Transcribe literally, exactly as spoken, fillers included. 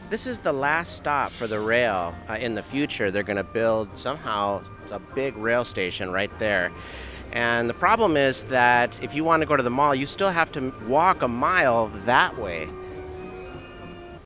This is the last stop for the rail. Uh, in the future, they're going to build somehow a big rail station right there. And the problem is that if you want to go to the mall, you still have to walk a mile that way.